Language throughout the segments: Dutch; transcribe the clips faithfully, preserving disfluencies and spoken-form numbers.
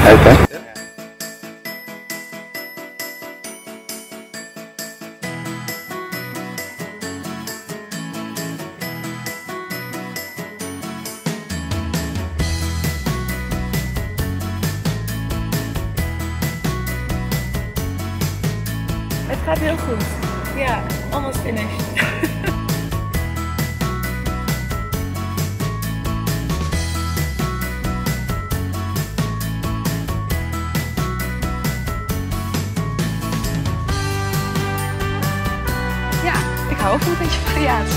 Oké. Okay. Het gaat heel goed. Ja, almost finished. Ja, ik hou ook van een beetje variatie.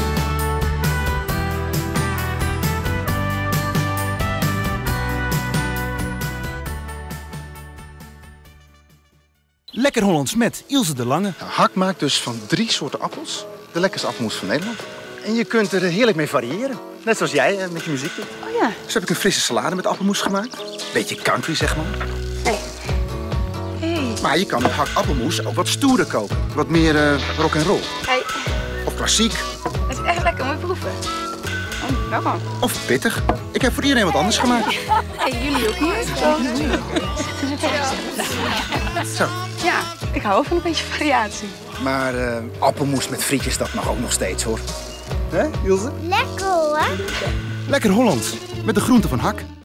Lekker Hollands met Ilse de Lange. Nou, Hak maakt dus van drie soorten appels de lekkerste appelmoes van Nederland. En je kunt er heerlijk mee variëren. Net zoals jij eh, met je muziek doet. Oh ja. Dus heb ik een frisse salade met appelmoes gemaakt. Beetje country, zeg maar. Hey. Hey. Maar je kan met Hak appelmoes ook wat stoerder kopen. Wat meer uh, rock and roll. Hey. Of klassiek. Het is echt lekker, moet je proeven. Oh, lekker. Of pittig. Ik heb voor iedereen wat anders gemaakt. Hey, jullie ook niet? Zo. Ja, ik hou ook van een beetje variatie. Maar uh, appelmoes met frietjes, dat mag ook nog steeds, hoor. Hè, Ilse? Lekker hoor. Lekker Hollands met de groenten van Hak.